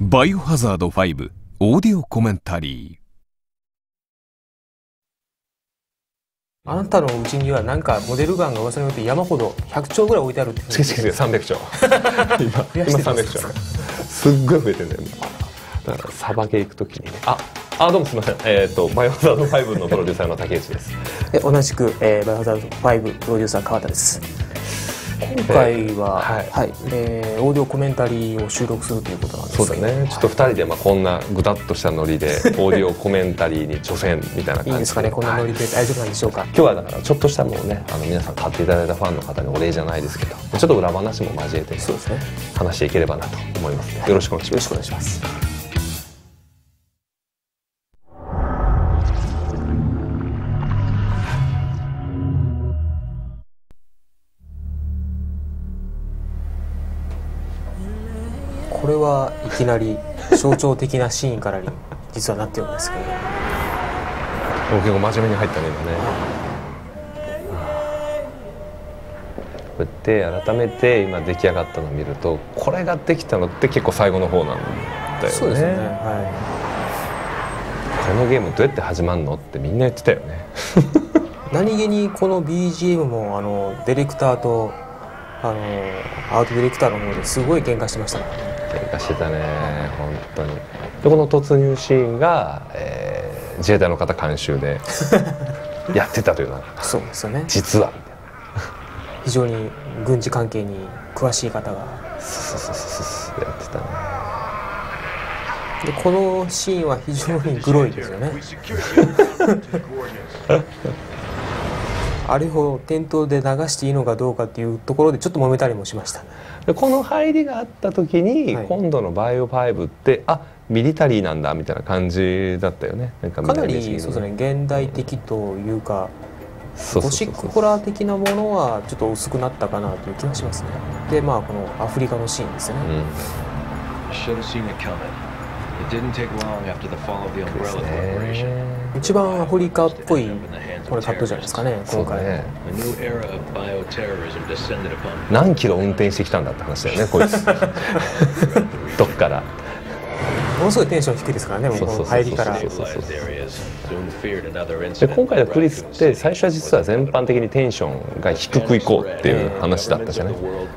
バイオハザード5オーディオコメンタリー。あなたのうちにはなんかモデルガンが噂によって山ほど100丁ぐらい置いてあるって 300丁今300丁すっごい増えてるんだよね。だからサバゲー行くときにねどうもすみません、バイオハザード5のプロデューサーの竹内です。 同じく、バイオハザード5プロデューサー川田です。今回は、オーディオコメンタリーを収録するということなんですけど、 そうだね、ちょっと2人でこんなぐたっとしたノリでオーディオコメンタリーに挑戦みたいな感じでいいですかね、こんなノリで大丈夫なんでしょうか。 今日はだからちょっとしたもうね、皆さん買っていただいたファンの方にお礼じゃないですけど、ちょっと裏話も交えて、 そうですね、 話していければなと思います。よろしくお願いします。 よろしくお願いします。これはいきなり象徴的なシーンからに実はなってるんですけど、 結構真面目に入ったね今ね。こうやって改めて今出来上がったのを見ると、これができたのって結構最後の方なんだよね。 そうですね、 このゲームどうやって始まるのってみんな言ってたよね何気にこの BGM もディレクターとアートディレクターの方ですごい喧嘩してましたからね。 喧嘩してたね本当に。でこの突入シーンが、自衛隊の方監修でやってたというのはそうですよね、 実は非常に軍事関係に詳しい方がそうやってたね。 でこのシーンは非常にグロいですよねあれを店頭で流していいのかどうかっていうところでちょっと揉めたりもしました。 でこの入りがあった時に、今度のバイオ5ってミリタリーなんだみたいな感じだったよね。 かなりそうですね、現代的というか、ゴシックホラー的なものはちょっと薄くなったかなという気がしますね。でこのアフリカのシーンですね、一番アフリカっぽいこれカットじゃないですかね今回ね。 何キロ運転してきたんだって話だよねこいつどっから。 ものすごいテンション低いですからね、もうこの入りから。で今回のクリスって最初は実は全般的にテンションが低くいこうっていう話だったじゃない。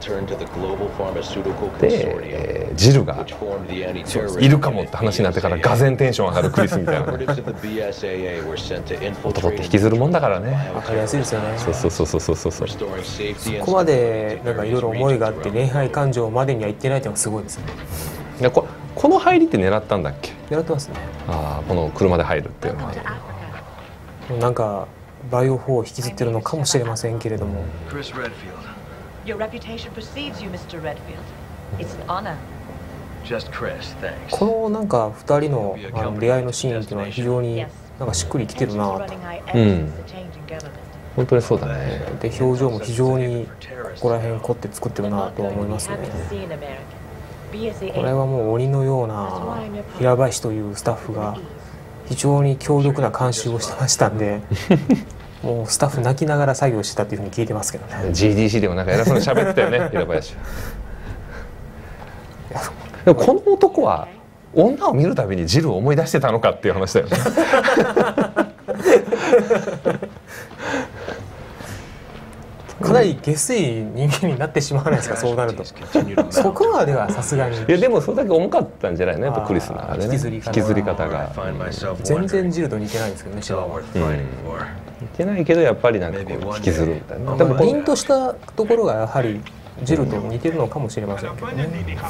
で、ジルがいるかもって話になってからがぜんテンション上がるクリスみたいな男って引きずるもんだからね。 分かりやすいですよね。 そうそこまでなんかいろいろ思いがあって恋愛感情までにはいってないっていうのがすごいですね。 この入りって狙ったんだっけ。 狙ってますね。 この車で入るっていうのはなんかバイオ4を引きずってるのかもしれませんけれども、このなんか2人の出会いのシーンっていうのは非常になんかしっくりきてるなと。 本当にそうだね。 で表情も非常にここら辺凝って作ってるなと思いますね。これはもう鬼のような平林というスタッフが非常に強力な監修をしてましたんでもうスタッフ泣きながら作業してたっていうふうに聞いてますけどね。 GDC でもなんか偉そうに喋ってたよね平林でもこの男は女を見るたびにジルを思い出してたのかっていう話だよねかなり下水人間になってしまわないですか、そうなると。そこまではさすがに。いやでもそれだけ重かったんじゃないのやっぱクリスの中でね、引きずり方が全然ジルと似てないんですけどね、シワは。 似てないけどやっぱりなんかこう引きずるんだよね。 でも凛としたところがやはりジルと似てるのかもしれませんけどね。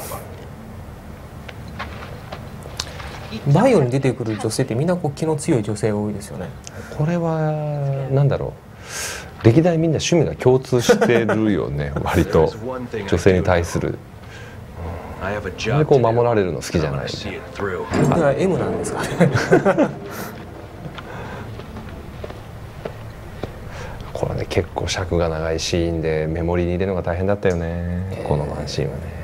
バイオに出てくる女性ってみんなこう気の強い女性が多いですよね。これはなんだろう、歴代みんな趣味が共通してるよね割と女性に対する。でこう守られるの好きじゃない。 これは M なんですかねこれね結構尺が長いシーンでメモリに入れるのが大変だったよね、このワンシーンはね。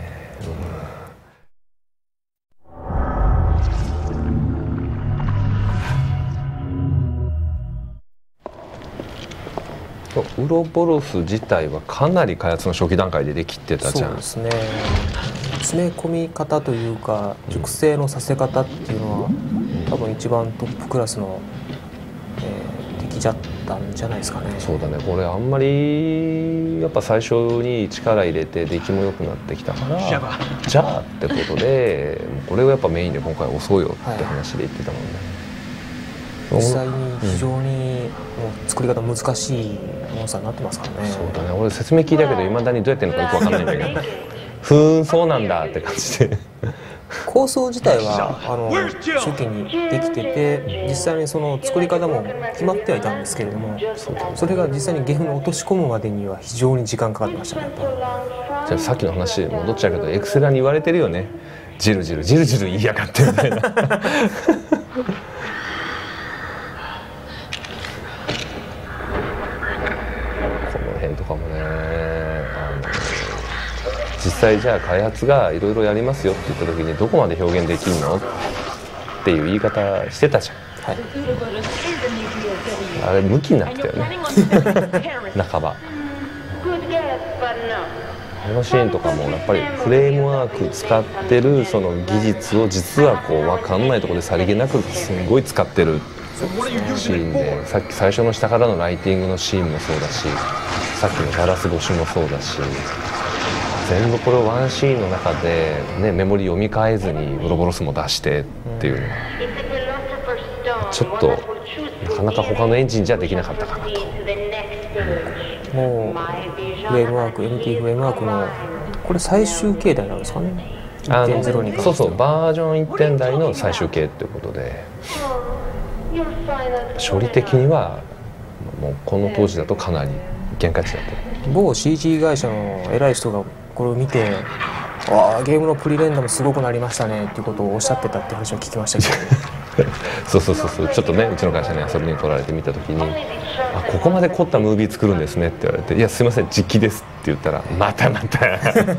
ウロボロス自体はかなり開発の初期段階でできてたじゃん。 そうですね。 詰め込み方というか熟成のさせ方っていうのは多分一番トップクラスの、敵だったんじゃないですかね。 そうだね、これあんまりやっぱ最初に力入れて出来も良くなってきたからじゃあってことでこれをやっぱメインで今回押そうよって話で言ってたもんね、 実際に非常にもう作り方難しいモンスターになってますからね。 そうだね、俺説明聞いたけどいまだにどうやってるのかよく分かんないんだけどふーんそうなんだって感じで構想自体は初期にできてて実際にその作り方も決まってはいたんですけれどもそれが実際にゲームに落とし込むまでには非常に時間かかってましたね。 じゃあさっきの話に戻っちゃうけどエクセラに言われてるよね、ジルジルジルジル言いやがってみたいなこの辺とかもね実際じゃあ開発がいろいろやりますよって言った時にどこまで表現できるのっていう言い方してたじゃん、はい、あれ向きになってたよね半ばあのシーンとかもやっぱりフレームワーク使ってるその技術を実はこう分かんないところでさりげなくすんごい使ってるシーンでさっき最初の下からのライティングのシーンもそうだしさっきのガラス越しもそうだし全部これをワンシーンの中で、ね、メモリ読み替えずにウロボロスも出してっていうのはちょっとなかなか他のエンジンじゃできなかったかなと、 もうフレームワーク NT フレームワークのこれ最終形態なんですかね。1.0 に関してはそうそうバージョン 1 点台の最終形ということで処理的にはもうこの当時だとかなり限界値だった某 CG 会社の偉い人がこれを見てゲームのプリレンダーもすごくなりましたねっていうことをおっしゃってたって話を聞きましたけどそうちょっとねうちの会社に遊びに来られて見た時にここまで凝ったムービー作るんですねって言われていやすいません実機ですって言ったらまたまた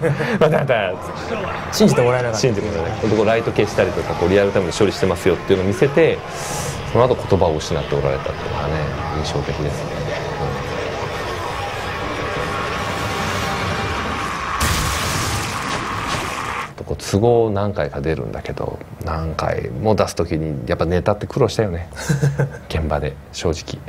信じてもらえなかった信じてもらえないここライト消したりとかこうリアルタイムで処理してますよっていうのを見せてその後言葉を失っておられたっていうのがね印象的ですね、都合何回か出るんだけど何回も出す時にやっぱネタって苦労したよね現場で正直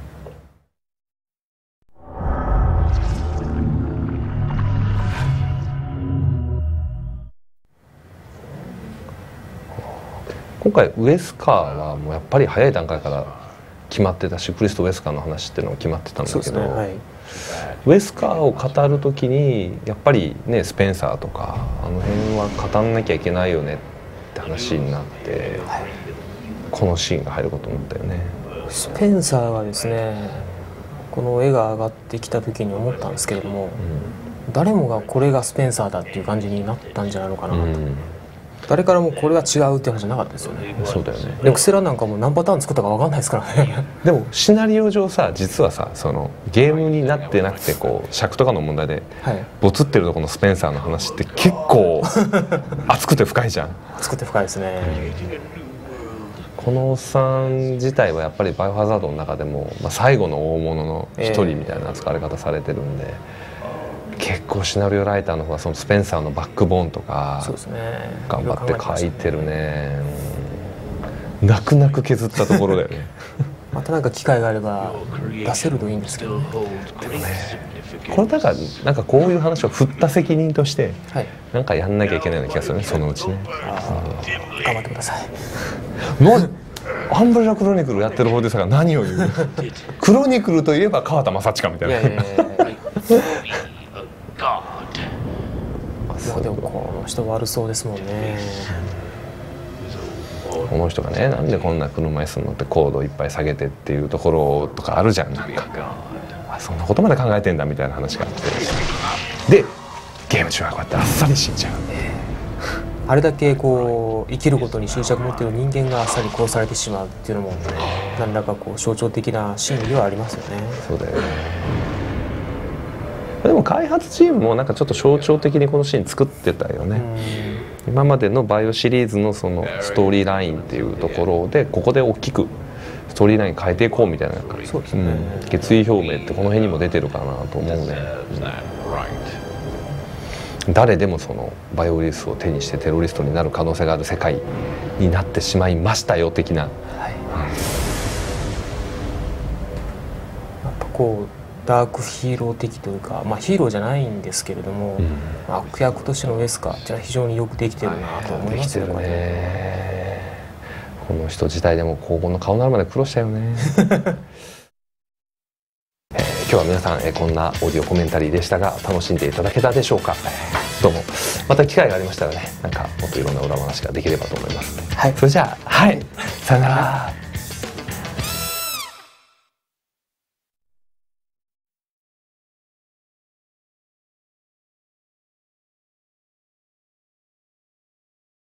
今回ウエスカーはもうやっぱり早い段階から決まってたしクリスト・ウエスカーの話っていうのも決まってたんだけど、ウエスカーを語る時にやっぱりねスペンサーとかあの辺は語んなきゃいけないよねって話になって、このシーンが入ることになったよね。 スペンサーがですねこの絵が上がってきた時に思ったんですけれども、誰もがこれがスペンサーだっていう感じになったんじゃないのかなと、誰からもこれは違うって話じゃなかったですよね。 そうだよね。 エクセラなんかも何パターン作ったか分かんないですからねでもシナリオ上さ実はさそのゲームになってなくてこう尺とかの問題でボツってるところのスペンサーの話って結構熱くて深いじゃん。 熱くて深いですね、 このおっさん自体はやっぱりバイオハザードの中でも、最後の大物の一人みたいな扱われ方されてるんで、結構シナリオライターの方がそのスペンサーのバックボーンとか頑張って書いてるね。泣く泣く削ったところだよねまたなんか機会があれば出せるといいんですけどね。 でもねこれだからなんかこういう話を振った責任としてなんかやんなきゃいけないような気がするねそのうちね。 頑張ってくださいアンブレラクロニクルやってる方でさ何を言うクロニクルといえば川田正親みたいな。 でもこの人悪そうですもんね。 この人がねなんでこんな車椅子に乗って高度いっぱい下げてっていうところとかあるじゃん。なんかそんなことまで考えてんだみたいな話があってでゲーム中はこうやってあっさり死んじゃう。 あれだけこう生きることに執着持っている人間があっさり殺されてしまうっていうのも何らかこう象徴的なシーンではありますよね。 そうだよね。でも開発チームもなんかちょっと象徴的にこのシーン作ってたよね。今までのバイオシリーズのそのストーリーラインっていうところでここで大きくストーリーライン変えていこうみたいな、 そうですね、 決意表明ってこの辺にも出てるかなと思うね。 誰でもそのバイオウイルスを手にしてテロリストになる可能性がある世界になってしまいましたよ的な、 はい、やっぱこうダークヒーロー的というか、まあ、ヒーローじゃないんですけれども、悪役としてのウェスカーっていうのは非常によくできてるなと思いますよね。この人自体でも黄金の顔になるまで苦労したよね。今日は皆さんこんなオーディオコメンタリーでしたが楽しんでいただけたでしょうか。どうもまた機会がありましたらね、なんかもっといろんな裏話ができればと思います。はい、それじゃあ、はい、さよなら。